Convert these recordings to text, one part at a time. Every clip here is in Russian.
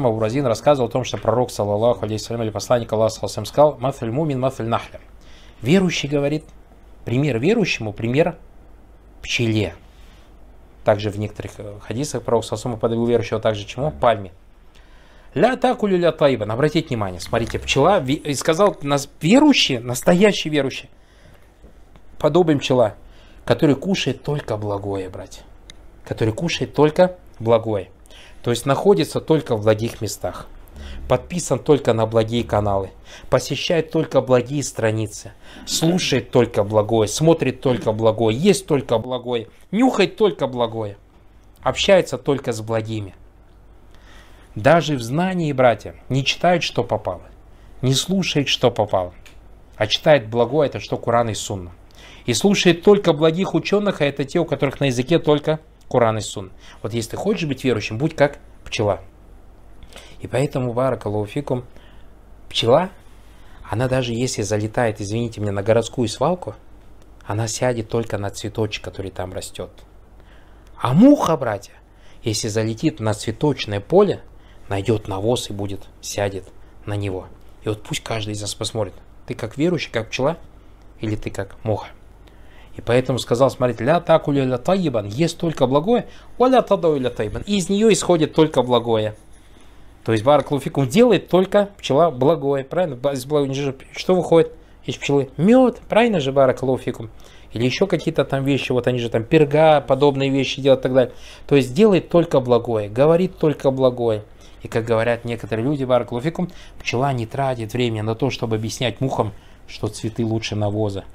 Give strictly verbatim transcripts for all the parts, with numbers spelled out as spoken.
Салам Абу Разин рассказывал о том, что пророк, саллаллаху алейхи вассалям, или посланник Аллаха, саллаллаху алейхи вассалям, сказал: «Мафаль мумин, мафаль нахля». Верующий говорит, пример верующему, пример пчеле. Также в некоторых хадисах пророк саллаллаху подавил верующего также чему? Пальме. Ля такулю ля таибан. Обратите внимание, смотрите, пчела, и сказал, нас верующий, настоящий верующий, подобен пчела, который кушает только благое, братья. Который кушает только благое. То есть находится только в благих местах. Подписан только на благие каналы. Посещает только благие страницы. Слушает только благое. Смотрит только благое. Ест только благое. Нюхает только благое. Общается только с благими. Даже в знании, братья, не читает, что попало. Не слушает, что попало. А читает благое, это что Куран и Сунна. И слушает только благих ученых, а это те, у которых на языке только Куран и Сунна. Вот если ты хочешь быть верующим, будь как пчела. И поэтому, баракаллаху фикум, пчела, она даже если залетает, извините меня, на городскую свалку, она сядет только на цветочек, который там растет. А муха, братья, если залетит на цветочное поле, найдет навоз и будет, сядет на него. И вот пусть каждый из нас посмотрит, ты как верующий, как пчела, или ты как муха. И поэтому сказал, смотрите, ля такулю ля таибан, есть только благое, оля тадау ля таибан, и из нее исходит только благое. То есть баракаллаху фикум делает только пчела благое, правильно? Что выходит из пчелы? Мед, правильно же, баракаллаху фикум? Или еще какие-то там вещи, вот они же там перга, подобные вещи делают и так далее. То есть делает только благое, говорит только благое. И как говорят некоторые люди, баракаллаху фикум, пчела не тратит время на то, чтобы объяснять мухам, что цветы лучше навоза.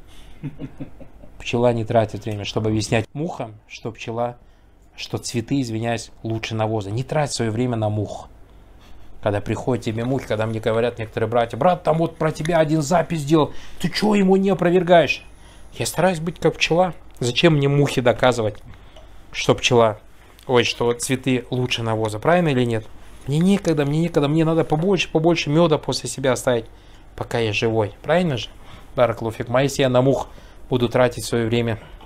Пчела не тратит время, чтобы объяснять мухам, что пчела, что цветы, извиняюсь, лучше навоза. Не трать свое время на мух. Когда приходят тебе мухи, когда мне говорят некоторые братья, брат, там вот про тебя один запись сделал, ты что ему не опровергаешь? Я стараюсь быть как пчела. Зачем мне мухи доказывать, что пчела, ой, что цветы лучше навоза, правильно или нет? Мне некогда, мне некогда, мне надо побольше, побольше меда после себя оставить, пока я живой, правильно же? Баракаллаху фикум. А если я на мух буду тратить свое время